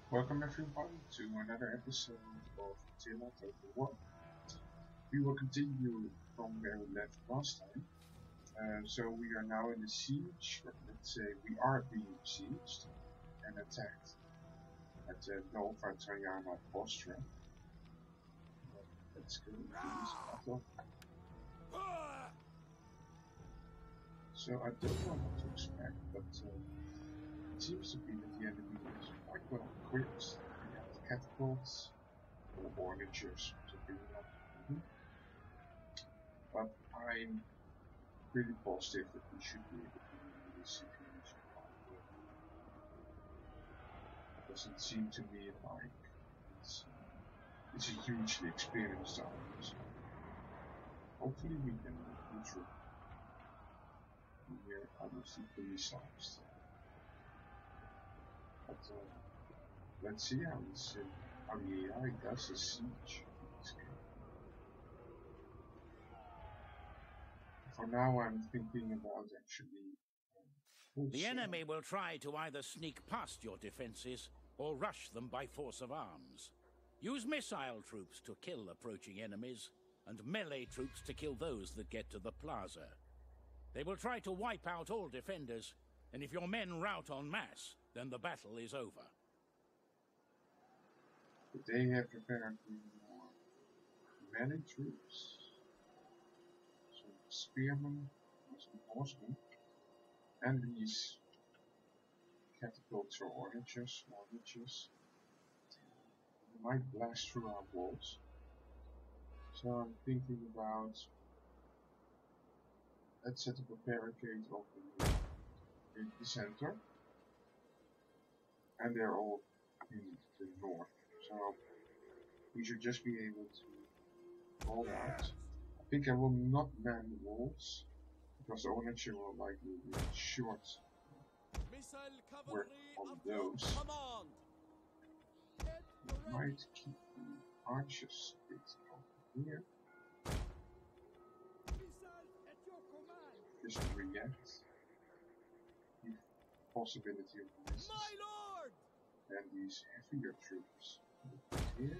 Welcome everybody to another episode of Attila Total War. We will continue from where we left last time. So we are now in the siege, or let's say we are being besieged and attacked at Nova Trajana Bostra. Let's go to this battle. So I don't know what to expect, but it seems to be that the enemy is quite well equipped. They have catapults or ornatures, whatever you want to do. But I'm pretty positive that we should be able to win this situation quite well. It doesn't seem to me like it's a hugely experienced army, so hopefully we can pull through. Here I was equally sized. But let's see how the AI does a siege in this game. For now I'm thinking about actually the enemy will try to either sneak past your defenses or rush them by force of arms. Use missile troops to kill approaching enemies, and melee troops to kill those that get to the plaza. They will try to wipe out all defenders, and if your men rout en masse, then the battle is over. But they have apparently more melee troops. So spearmen, some horsemen, and these catapults or ornatures. They might blast through our walls. So I'm thinking about, let's set up a barricade over in the center, and they're all in the north. So we should just be able to roll out. I think I will not man the walls, because the ornature will likely be short work on those. We might keep the archers a bit over here. Just to react. The possibility of misses. And these heavier troops put here.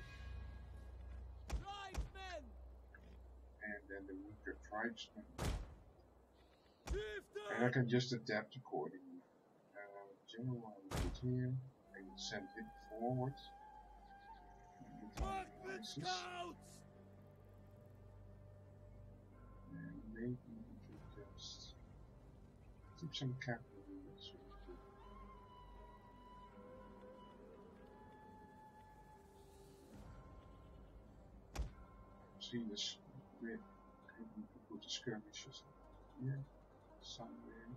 And then the weaker tribesmen. And I can just adapt accordingly. General I will put here. I will send him forward. And maybe we could just keep some cavalry. That's what we do. See this grid. Maybe we could put the skirmishers here somewhere.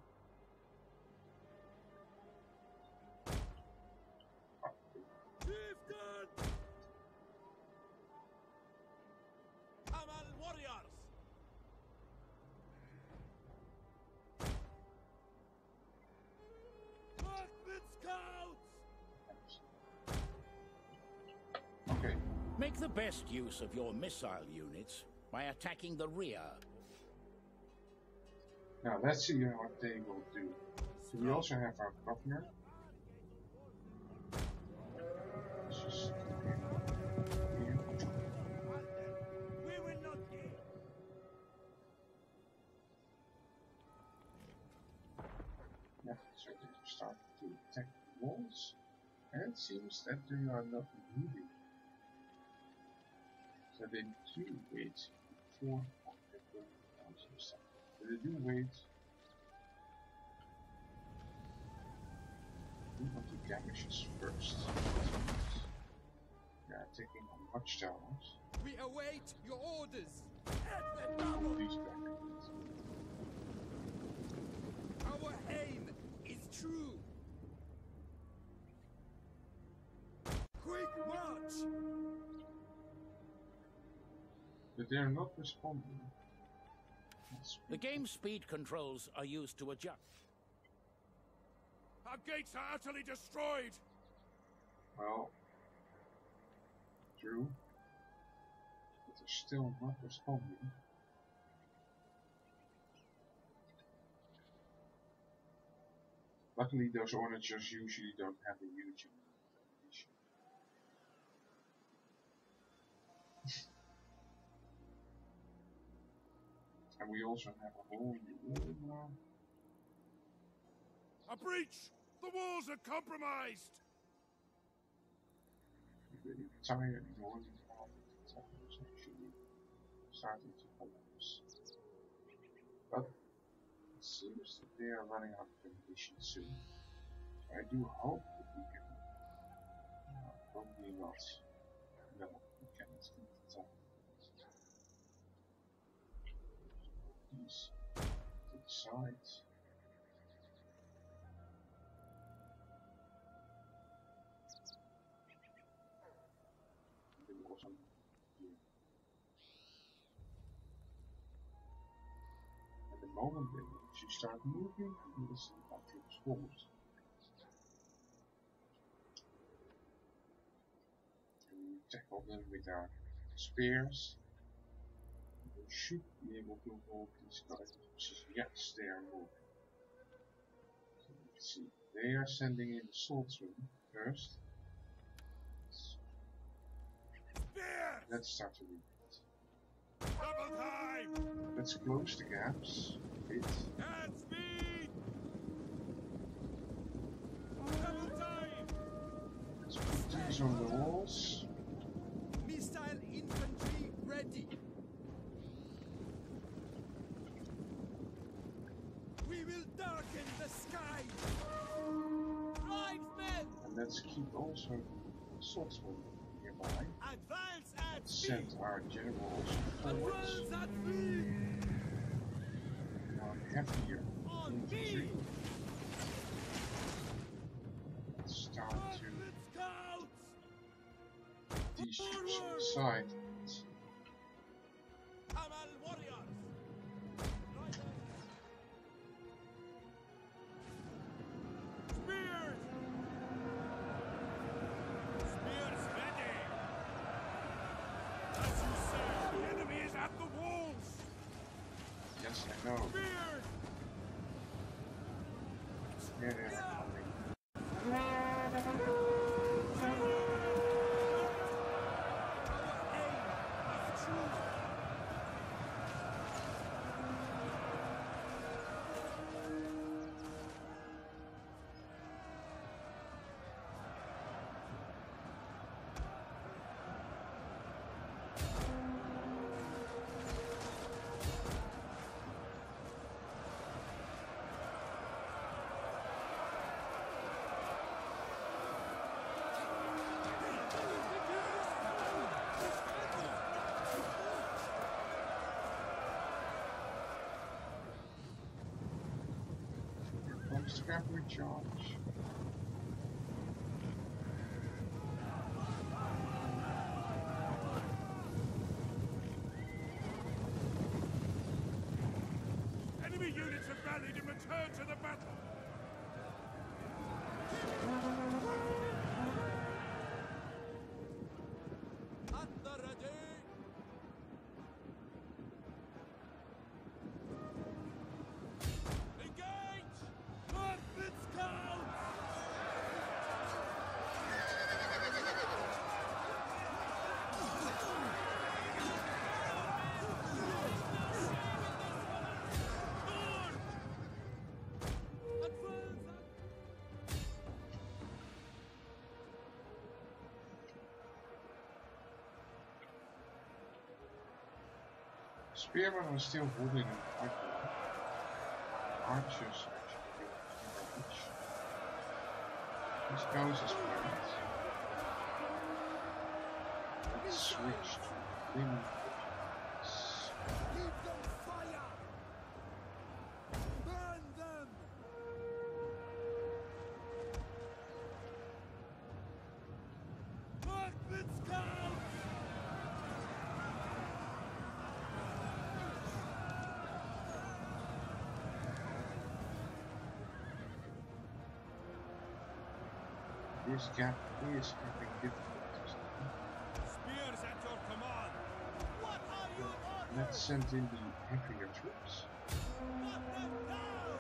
Okay. Make the best use of your missile units by attacking the rear. Now let's see what they will do. So we also have our governor. Let's just keep him here. Yeah, so they start to attack the walls. And it seems that they are not moving. So they do wait before they go down to the side. But they do wait. We want to damage us first. They are taking on watchtowers. We await your orders. Pull these back. Our aim is true. Quick march! But they are not responding. The game speed controls are used to adjust. Our gates are utterly destroyed! Well, true. But they're still not responding. Luckily those ornatures usually don't have a huge amount of ammunition. And we also have a whole new wall now. A breach! The walls are compromised! I'm really tired of all the towers actually starting to collapse. But it seems that they are running out of ammunition soon. So I do hope that we can, probably not, no, we cannot keep the tower. These to the side. And then also here. At the moment they actually start moving, we will see our troops forward. And we tackle them with our spears. We should be able to hold these guys. Yes, they are moving. So you can see they are sending in the swordsman first. Spears! Let's start to rebuild. Double time! Let's close the gaps a bit. At speed! Double time! Let's put these on the walls. Missile infantry ready! We will darken the sky! Tribesmen! And let's keep also the swordsman nearby. Advance at Send speed! our general also forwards. Advance at speed! Our heavier On infantry. me! Let's start to Lakhmid scouts! put these troops on the side. Kamal warriors! Right there. Spears! Spears ready! As you say, the enemy is at the walls! Yes, I know. Spears! Yeah, they are coming. Comes the cavalry charge. Enemy units have rallied and returned to the battle! At the ready! Engage! Lakhmid scouts! Spearmen are still holding them quite well. Archers actually doing damage. This goes as planned. Let's switch to wind weapons. Keep them fire! Burn them! Lakhmid scouts! This gap is having difficulties. Spears at your command! What are you on? Let's send in the heavier troops. Cut them down!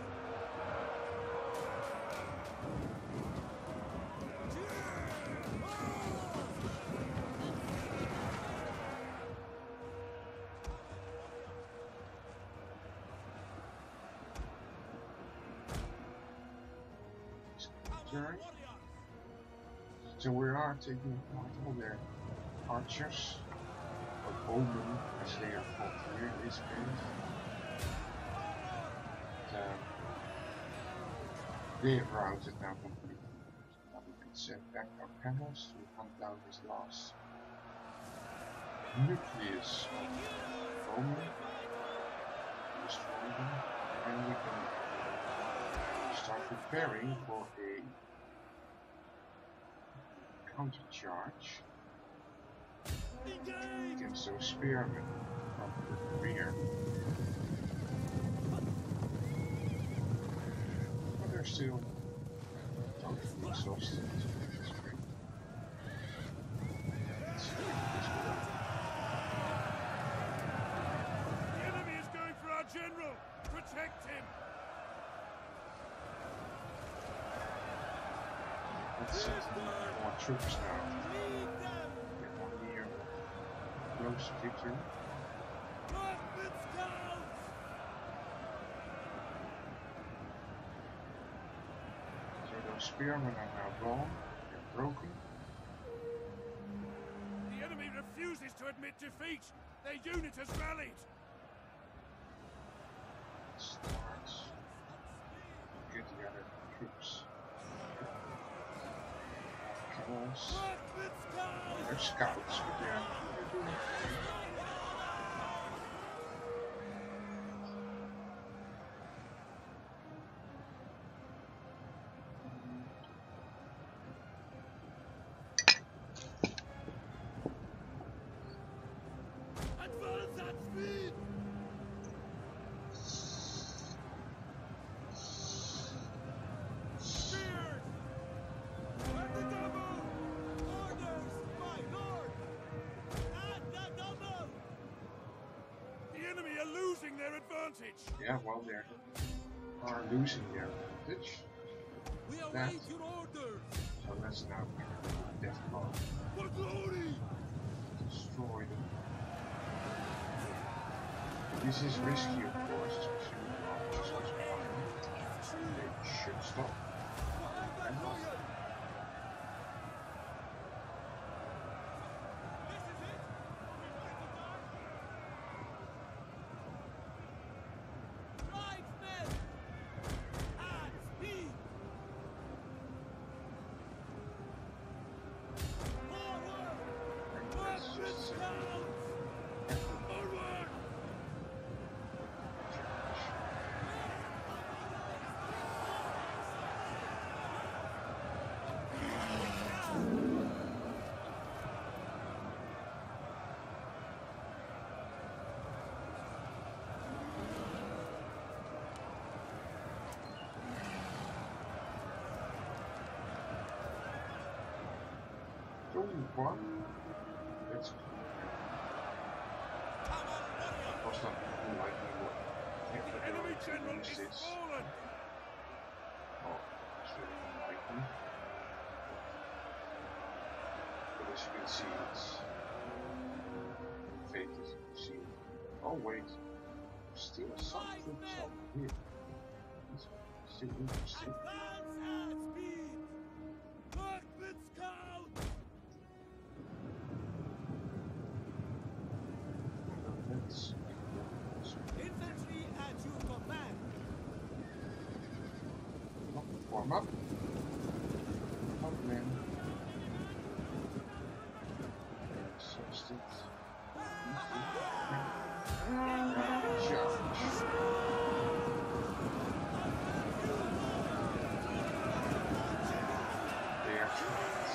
turn. So we are taking out all their archers, or bowmen as they are called here in this case. They have routed now completely. Now we can send back our camels to hunt down this last nucleus of bowmen, destroy them, and we can start preparing for a counter-charge against those spearmen from the rear. But they're still totally exhausted. That's great. Let's see this will. The enemy is going for our general! Protect him! Let's send more troops now. Get one near close victory. Lakhmids down! So those spearmen are now gone. They're broken. The enemy refuses to admit defeat! Their unit has rallied! Start. Get the other troops. Camels. Lakhmids down! They're scouts, but they're doing Advance at speed! Spears! At the double! Orders, my lord! At the double! The enemy are losing their advantage! yeah, well, they are losing their advantage. We That. await your orders! So let's now death blow. For glory! Destroy them. This is risky, of course, especially with archers as well. They should stop. Tribesmen! At speed! Forward! And let's just send Down! Forward! Only one. That's cool. Of course, not unlikely what The enemy general is this. fallen! Oh, it's really unlikely. But as you can see, it's fate as you can see. Oh wait, there's still some troops over here. It's still interesting. Advance at speed! Lakhmids count! Let's Infantry at your command! warm up. Up men. Exhausted. They are trapped.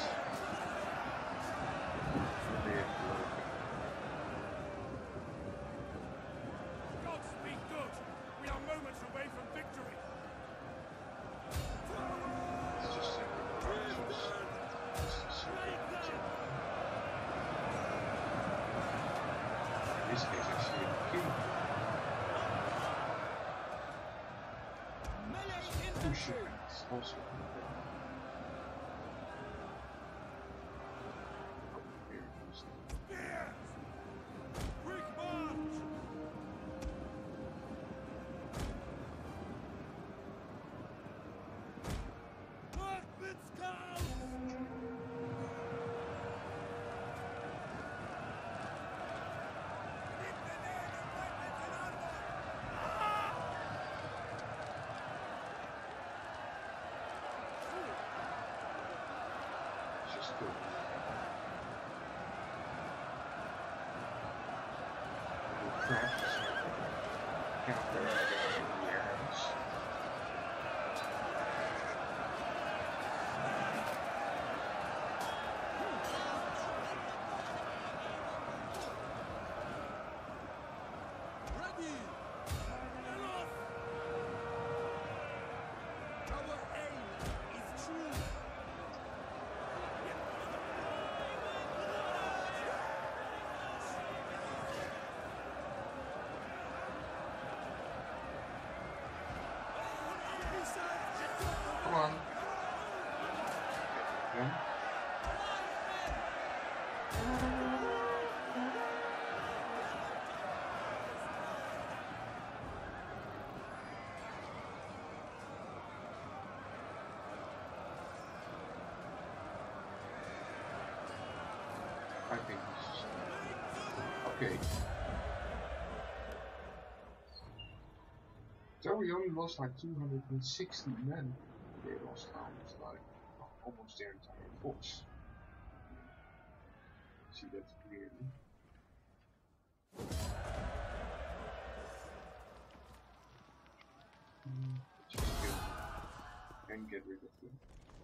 They are broken. Godspeed good! We are moments away from victory! Let's just send the archers. Let's see if we can. In this case, actually, a king. Melee Two infantry! shipments also. Here comes the Spears! Quick march! Lakhmids Traps. Counter in the areas. Ready! Enough! Our aim is true. Come on. Yeah. I think this is okay. So we only lost like 260 men. They lost almost like almost their entire force. See that clearly. Just kill them and get rid of them.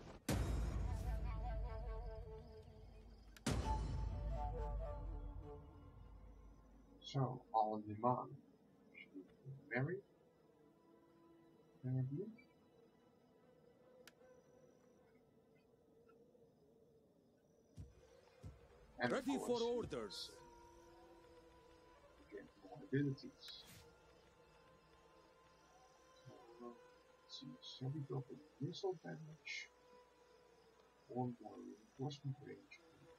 So, all demand should marry. Maybe. And Ready of for course, orders. Get more abilities. So, let's see, heavy drop in missile damage. One more reinforcement range.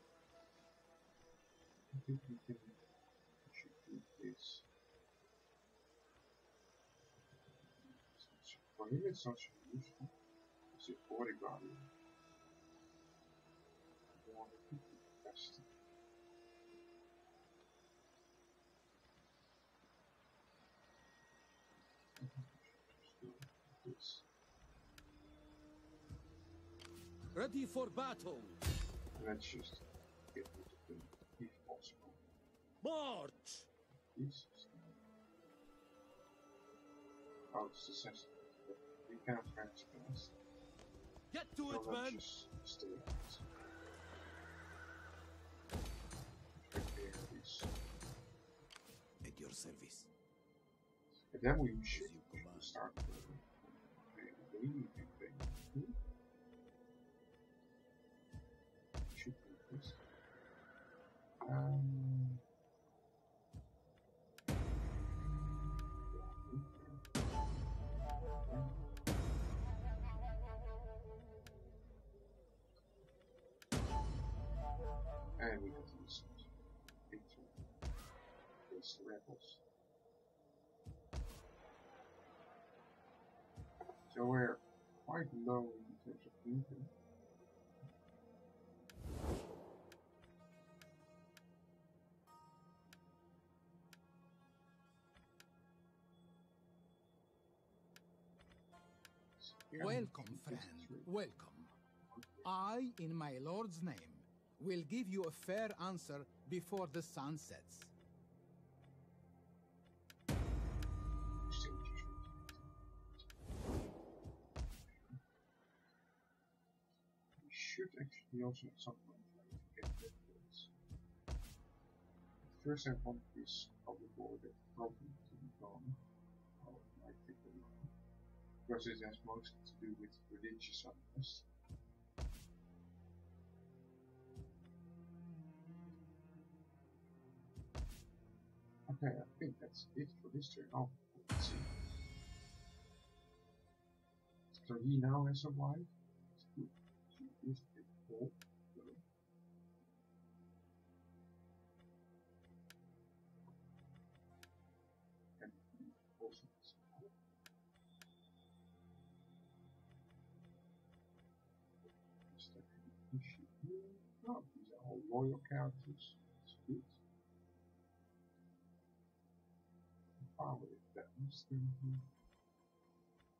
I think we should do this. For him it's not so useful. It's a body guardian. 150 capacity. This. Ready for battle. Let's just get rid of them if possible. March. This is oh, it's the system. We can't transfer this. Get to So it, let's man. just stay out. Repair this. At your service. And then we should you command. start the daily campaign. Should do this. And we have to use victory against the rebels. So we're quite low in terms of income. Welcome, friend, welcome. I, in my lord's name, will give you a fair answer before the sun sets. We should actually also at some point try to get that goods. First I want this public order problem to be gone. Oh, it might take a while. Because it has mostly to do with religious unrest. Okay, I think that's it for this turn. Oh, let's see. So he now has a wife. It's good. She is a Pope. And he also has a Pope. Is that an issue here? No, these are all royal characters. It's good. Power is balanced in here.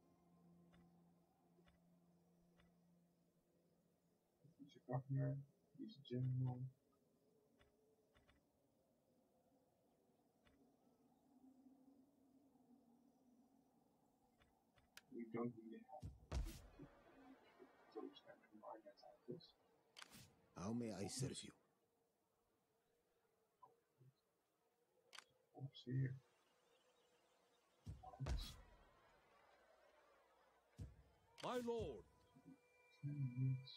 He's a governor. He's a general. We don't really have those that combine that titles. How may I serve you? Oops, here. My lord. 10 minutes.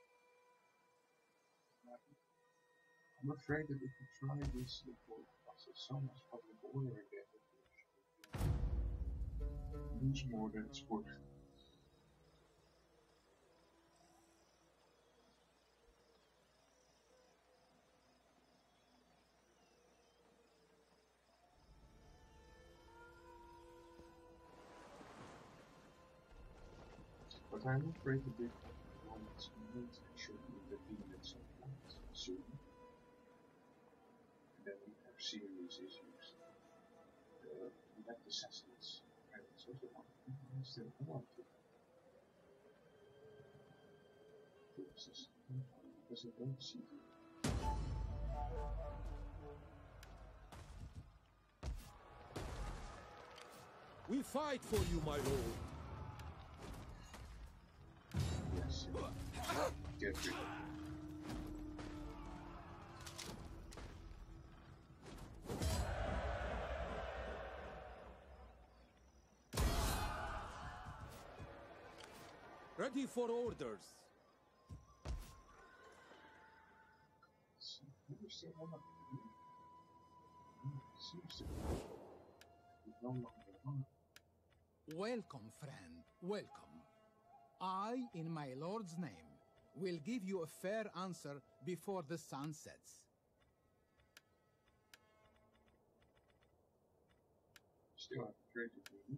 I'm afraid that if we try this, it will cost us so much public order again that we lose more than it's worth. But I'm afraid the big moments might actually intervene at some point soon. And then we have serious issues. We have the assassins, and it's also one of the things that I want to have. Because I don't see them. We fight for you, my lord. Yes, get rid of them. Ready for orders. Seems to be no longer on. Welcome, friend, welcome. I, in my lord's name, will give you a fair answer before the sun sets. Still have to trade with me.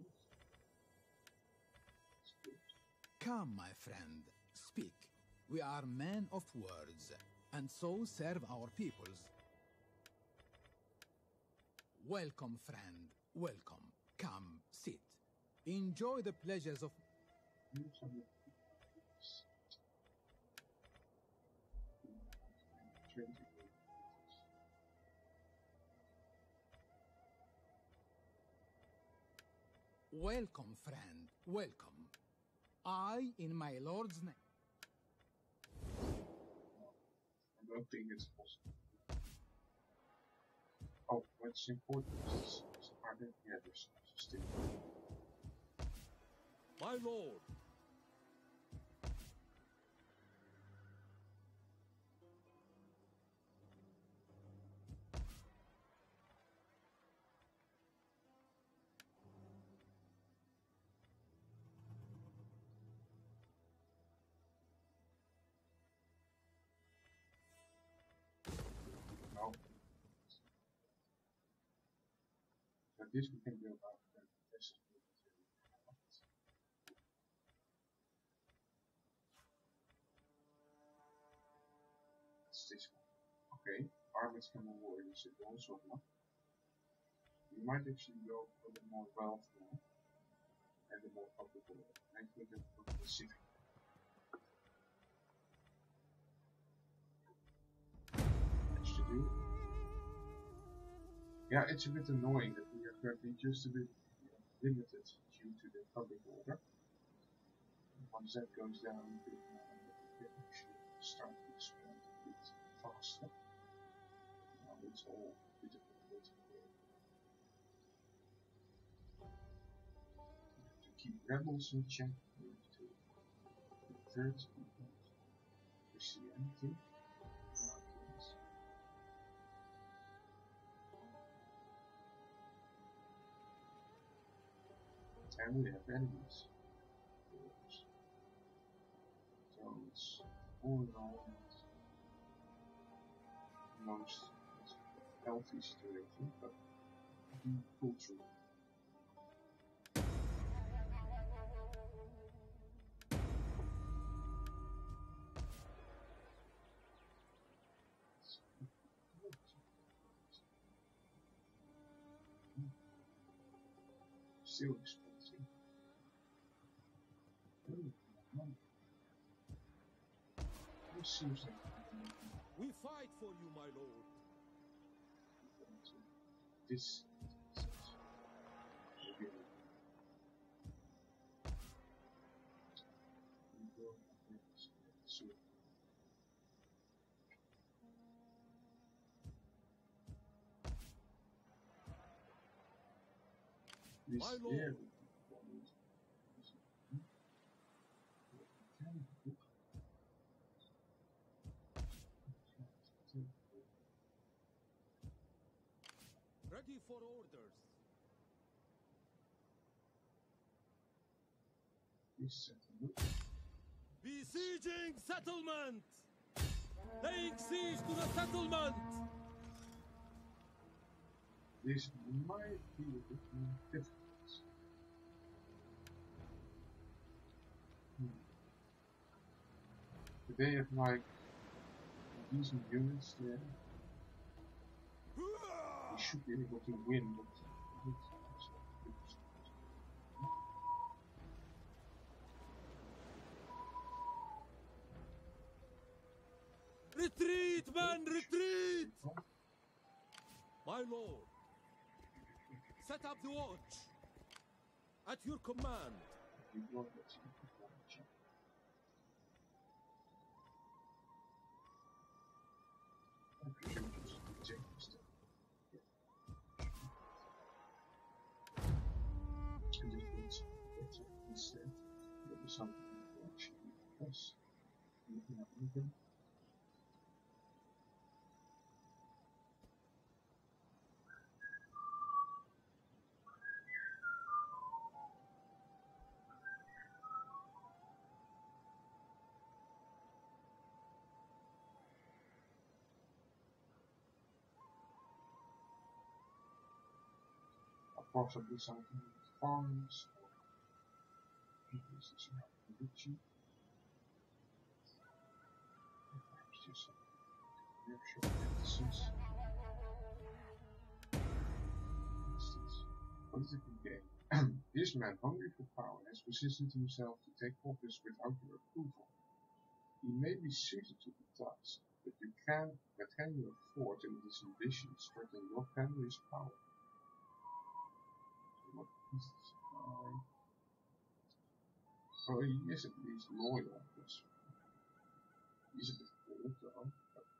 Come, my friend, speak. We are men of words, and so serve our peoples. Welcome, friend, welcome. Come, sit. Enjoy the pleasures of... Welcome, friend, welcome. I, in my lord's name... I don't think it's possible. Oh, what's important is are there? Yeah, there's still. My lord. No. But this we can build out. This is it's this one. Okay. Armies can move warriors at also not. We might actually go for the more wealth now and the more public order. I think that for the civic. Much to do. Yeah, it's a bit annoying that we are currently just a bit limited due to the public order. Once that goes down a bit more, we can actually start to expand a bit faster. Now it's all a bit of a political work. We have to keep rebels in check, we have to convert people to Christianity. And we have enemies. So it's all in all most healthy situation, but we pull through. Still expensive. This seems like fight for you, my lord. This My lord. Ready for orders. Besieging settlement! Laying siege to the settlement! This might be a bit more difficult. But they have like decent units there. We should be able to win, but Retreat, man, retreat! My lord, set up the watch. At your command. possibly something with farms or increasing production. Perhaps just some commercial practices. For instance, political gain. This man, hungry for power, has positioned himself to take office without your approval. He may be suited to the task, but can you afford to let his ambitions threaten your family's power? What is this guy? Oh, he is at least loyal. He's a bit old though.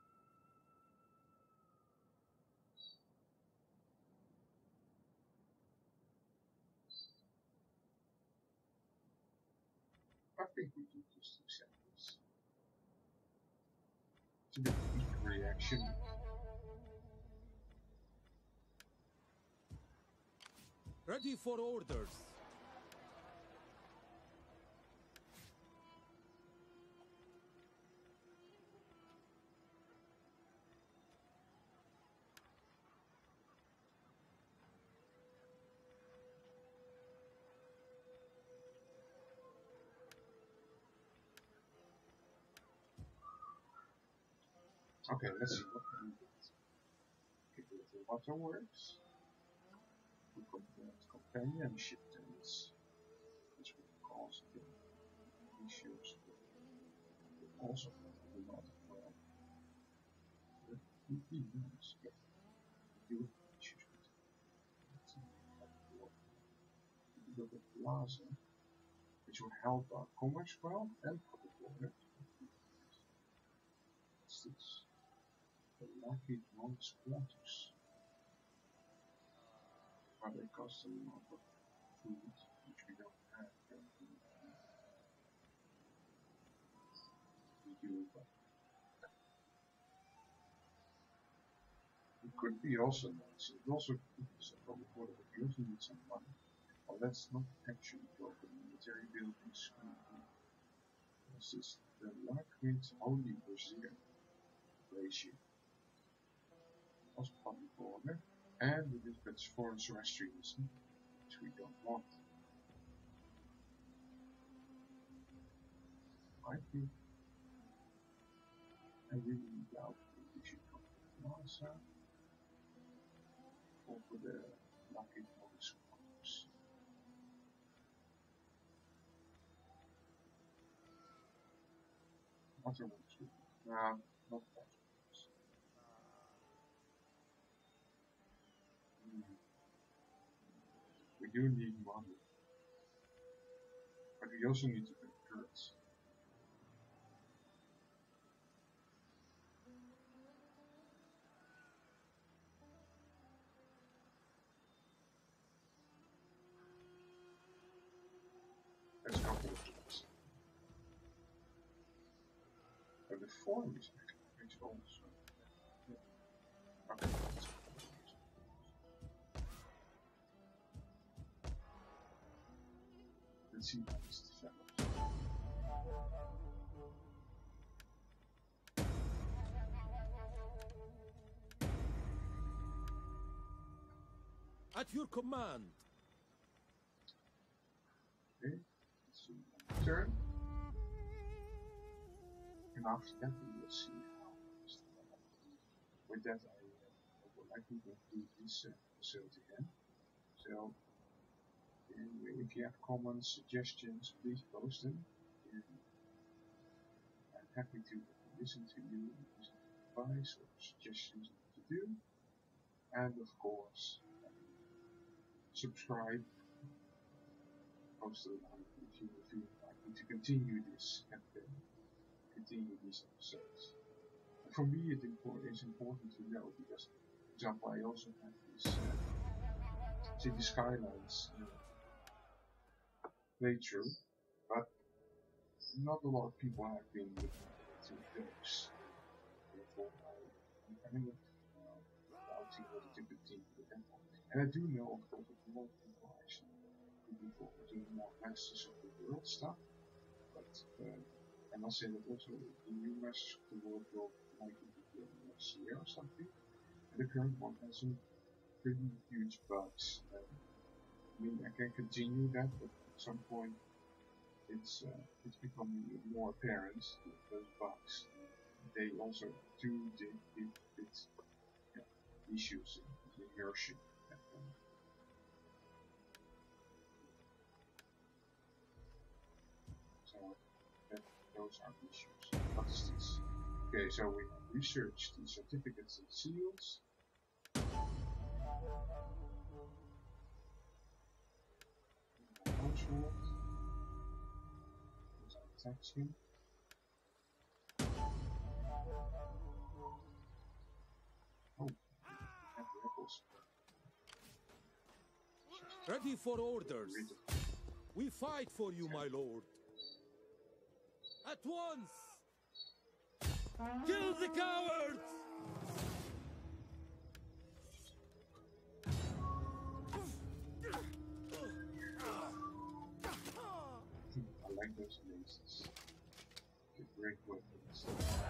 I think we can just accept this. It's a bit weak reaction. Ready for orders. Okay, let's see what we get. Okay, the waterworks. We compare companionship tents, which would cause the issues, but also a lot of would be nice, but you would have issues with it. We build a plaza, which will help our commerce well and public order. What's this? The Lakhmid monks' quarters. But they cost a lot of food, which we don't have currently. We do, but it could be also nice. It also could be some public order, but we also need some money. Well, let's not actually go for military buildings. This is the Lakhmids Holy Brazier ratio. Also public order, and it is but foreign terrestrialism, which we don't want. I think I really doubt that we should go for the NASA or for the Lakhmid monks' quarters. Waterworks would be, not waterworks. do need money, but we also need to convert. There's a couple of things. But the form is actually also. Yeah. Okay. Let's see how this develops. At your command. Okay, let's see. Turn. And after that, we will see how this develops. With that, I would like to conclude this episode again. So, if you have comments, suggestions, please post them. I'm happy to listen to you, listen to advice or suggestions on what to do. And of course, subscribe, post a like if you feel like me to continue this campaign, continue these episodes. And for me, it's important to know because, for example, I also have this City Skylines playthrough, but not a lot of people have been looking into those. Therefore, I'm kind of doubting whether to continue with that one. And I do know, of course, that a lot of people are actually looking forward to more Masters of the World stuff, but I must say that also the new Masters of the World will likely be next year or something. And the current one has some pretty huge bugs. I mean, I can continue that, but at some point it's becoming more apparent that those bugs, they also do give issues in immersion. So those are issues. What is this? Okay, so we have researched the certificates and seals. Household. There's our attachment. Oh, we have rebels. Ready for orders. We fight for you, my lord. At once! Kill the cowards! I like those mazes. They're great weapons.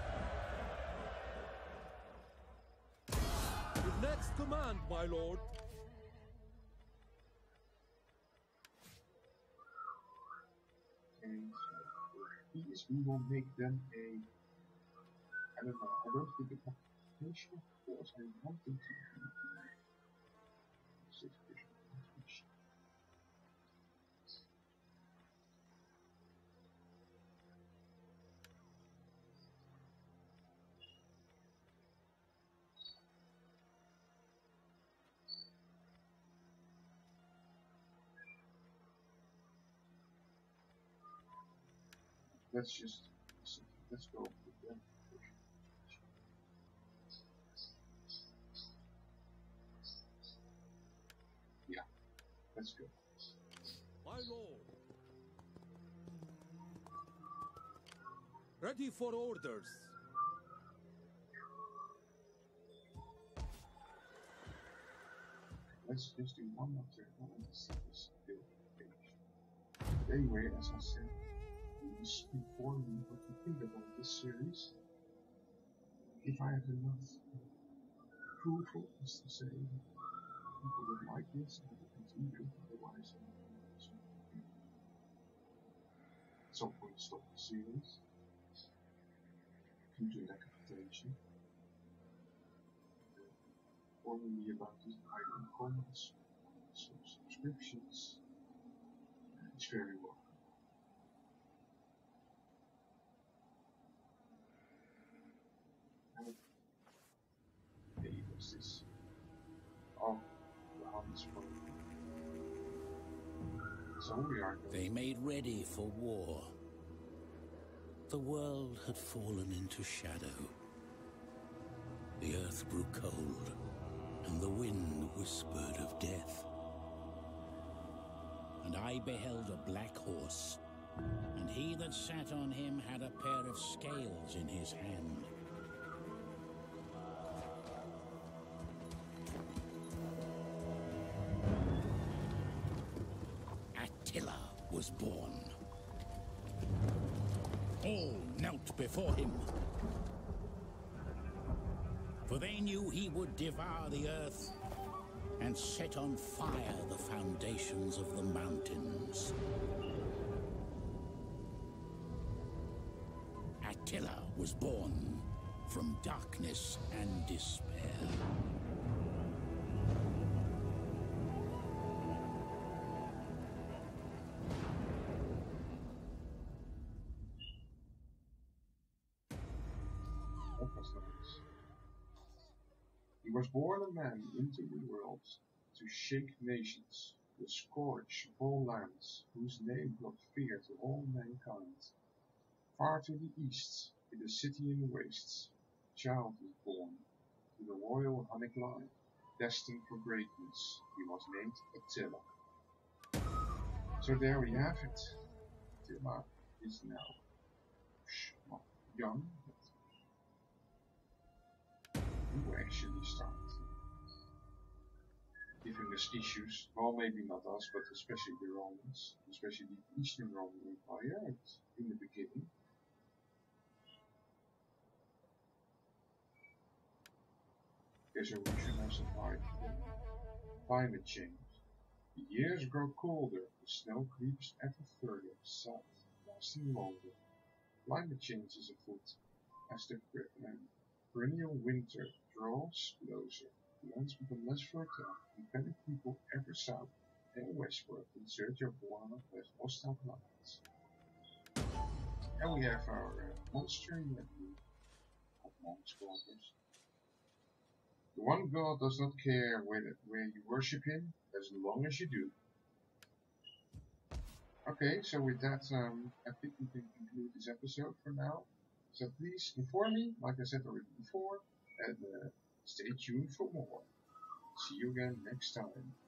Your next command, my lord. And these we will make them a, I don't know, I don't think a competition force. I want them to be 6% competition. Let's go with them. Yeah, let's go. My lord. Ready for orders. Let's just do one more turn. I want to see this build page. But anyway, as I said, please inform me what you think about this series. If I have enough proof, as to say, people would like this, I will continue. Otherwise, I will at some point stop the series due to lack of attention. Informing me about this either in comments or subscriptions. It's very welcome. Hey, what's this? Oh, the Hans program. So we are going. They made ready for war. The world had fallen into shadow. The earth grew cold, and the wind whispered of death. And I beheld a black horse, and he that sat on him had a pair of scales in his hand. Attila was born. All knelt before him, for they knew he would devour the earth and set on fire the foundations of the mountains. Attila was born from darkness and despair. He was born a man into the world, to shake nations, to scourge all lands, whose name brought fear to all mankind. Far to the east, in the city in the wastes, a child was born, to the royal Hunnic line, destined for greatness. He was named Attila. So there we have it. Attila is now not young, but who actually started giving us issues. Well, maybe not us, but especially the Romans, especially the Eastern Roman Empire in the beginning. There's a reason I survived climate change. The years grow colder, the snow creeps ever further south, lasting longer. Climate change is afoot, as the perennial winter draws closer. The lands become less fertile, and many people ever south and westward in search of warmer, less hostile climates. And we have our monster in the of monks quarters. The one God does not care where you worship him, as long as you do. Okay, so with that, I think we can conclude this episode for now. So please inform me, like I said already before, and stay tuned for more. See you again next time.